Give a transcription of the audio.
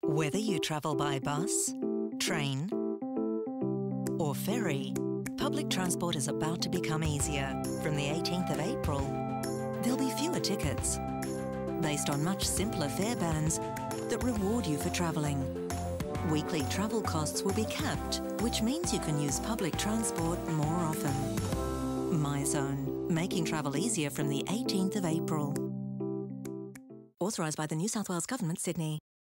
Whether you travel by bus, train or ferry, public transport is about to become easier. From the 18th of April, there'll be fewer tickets, based on much simpler fare bands that reward you for travelling. Weekly travel costs will be capped, which means you can use public transport more often. MyZone, making travel easier from the 18th of April. Authorised by the New South Wales Government, Sydney.